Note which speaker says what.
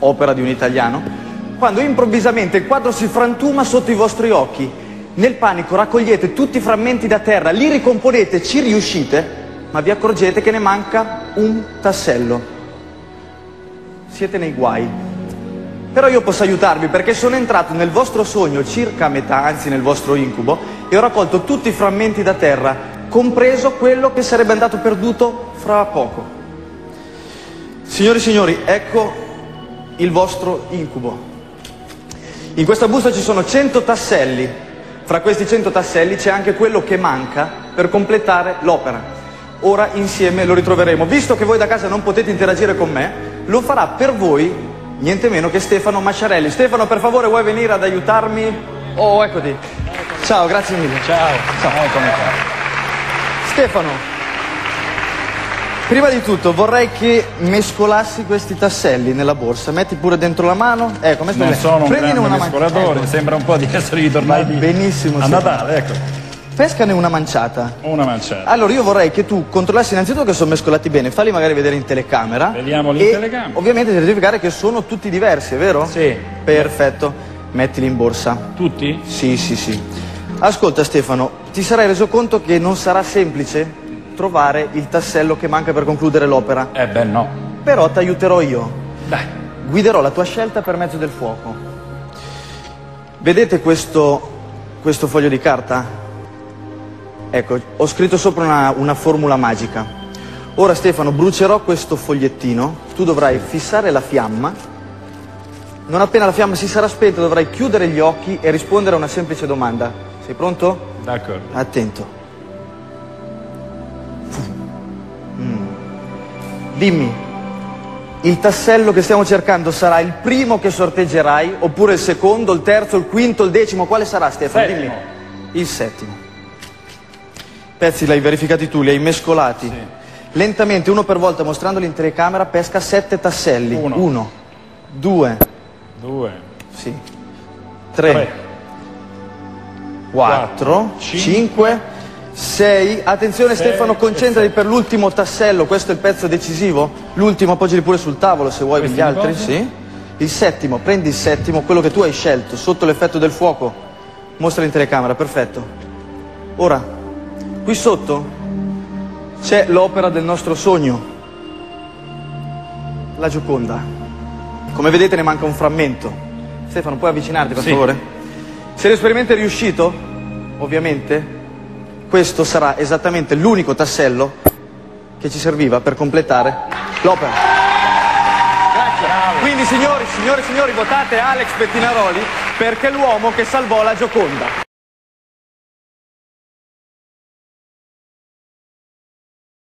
Speaker 1: opera di un italiano, quando improvvisamente il quadro si frantuma sotto i vostri occhi. Nel panico raccogliete tutti i frammenti da terra, li ricomponete, ci riuscite, ma vi accorgete che ne manca un tassello. Siete nei guai. Però io posso aiutarvi perché sono entrato nel vostro sogno circa a metà, anzi nel vostro incubo, e ho raccolto tutti i frammenti da terra, compreso quello che sarebbe andato perduto fra poco. Signori e signori, ecco il vostro incubo. In questa busta ci sono 100 tasselli. Fra questi 100 tasselli c'è anche quello che manca per completare l'opera. Ora insieme lo ritroveremo. Visto che voi da casa non potete interagire con me, lo farà per voi niente meno che Stefano Macciarelli. Stefano, per favore, vuoi venire ad aiutarmi? Oh, eccoti. Ciao, grazie mille.
Speaker 2: Ciao.
Speaker 1: Eccomi qua. Stefano, prima di tutto vorrei che mescolassi questi tasselli nella borsa. Metti pure dentro la mano. Ecco,
Speaker 2: non sono un grande mescolatore,
Speaker 1: ecco.
Speaker 2: Sembra un po' di essere ritornati
Speaker 1: benissimo,
Speaker 2: a Natale, ecco.
Speaker 1: Pescane una manciata.
Speaker 2: Una manciata.
Speaker 1: Allora io vorrei che tu controllassi innanzitutto che sono mescolati bene, falli magari vedere in telecamera.
Speaker 2: Vediamoli in telecamera.
Speaker 1: Ovviamente certificare che sono tutti diversi, è vero?
Speaker 2: Sì.
Speaker 1: Perfetto. Mettili in borsa.
Speaker 2: Tutti?
Speaker 1: Sì. Ascolta Stefano, ti sarai reso conto che non sarà semplice trovare il tassello che manca per concludere l'opera?
Speaker 2: Beh, no.
Speaker 1: Però ti aiuterò io.
Speaker 2: Dai.
Speaker 1: Guiderò la tua scelta per mezzo del fuoco. Vedete questo foglio di carta? Ecco, ho scritto sopra una formula magica. Ora Stefano, brucerò questo fogliettino, tu dovrai fissare la fiamma, non appena la fiamma si sarà spenta dovrai chiudere gli occhi e rispondere a una semplice domanda. Sei pronto?
Speaker 2: D'accordo.
Speaker 1: Attento. Dimmi, il tassello che stiamo cercando sarà il primo che sorteggerai, oppure il secondo, il terzo, il quinto, il decimo? Quale sarà Stefano?
Speaker 2: Settimo.
Speaker 1: Dimmi. Il settimo. Pezzi li hai verificati tu, li hai mescolati.
Speaker 2: Sì.
Speaker 1: Lentamente, uno per volta, mostrandoli in telecamera, pesca 7 tasselli. 1, 2,
Speaker 2: 2,
Speaker 1: 3, 4, 5, 6. Attenzione Stefano, concentrati per l'ultimo tassello, questo è il pezzo decisivo. L'ultimo appoggiali pure sul tavolo se vuoi, gli altri. Sì. Il settimo, prendi il settimo, quello che tu hai scelto, sotto l'effetto del fuoco. Mostra in telecamera, perfetto. Ora, qui sotto c'è l'opera del nostro sogno, la Gioconda. Come vedete ne manca un frammento. Stefano, puoi avvicinarti per favore? Se l'esperimento è riuscito, ovviamente, questo sarà esattamente l'unico tassello che ci serviva per completare l'opera. Grazie. Quindi signori, votate Alex Pettinaroli perché è l'uomo che salvò la Gioconda.